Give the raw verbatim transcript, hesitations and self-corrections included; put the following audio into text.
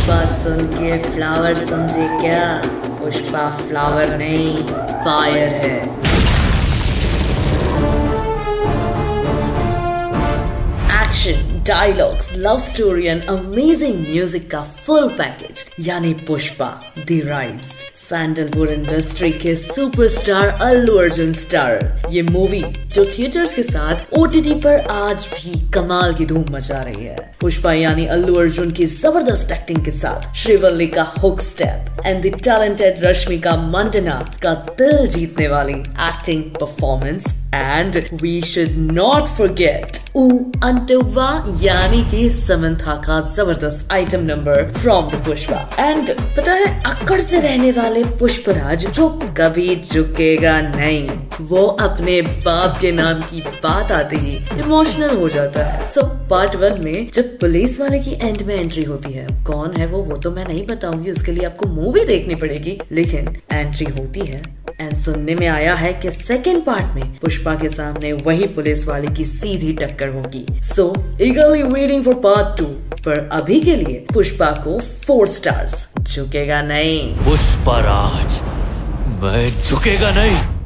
पुष्पा सुन के फ्लावर समझे क्या? पुष्पा फ्लावर नहीं, फायर है। Action, dialogues, love story and amazing music का फुल पैकेज यानी Pushpa the rise. Sandalwood industry के सुपरस्टार अल्लू अर्जुन स्टार ये मूवी जो थिएटर्स के साथ ओटीटी पर आज भी कमाल की धूम मचा रही है। पुष्पा यानी अल्लू अर्जुन की जबरदस्त एक्टिंग के साथ श्रीवल्ली का hook step and the talented Rashmika Mandanna का दिल जीतने वाली acting performance and we should not forget Oo Antava यानी कि समंथा का जबरदस्त item number from the Pushpa. And पता है अक्कड़ से रहने वाले पुष्पराज जो कभी झुकेगा नहीं, वो अपने बाप के नाम की बात आते ही इमोशनल हो जाता है। सो पार्ट वन में जब पुलिस वाले की एंड में एंट्री होती है, कौन है वो वो तो मैं नहीं बताऊंगी, उसके लिए आपको मूवी देखनी पड़ेगी, लेकिन एंट्री होती है एंड सुनने में आया है कि सेकेंड पार्ट में पुष्पा के सामने वही पुलिस वाले की सीधी टक्कर होगी। So eagerly waiting for part two, पर अभी के लिए पुष्पा को फोर स्टार्स। झुकेगा नहीं पुष्पा राज, मैं झुकेगा नहीं।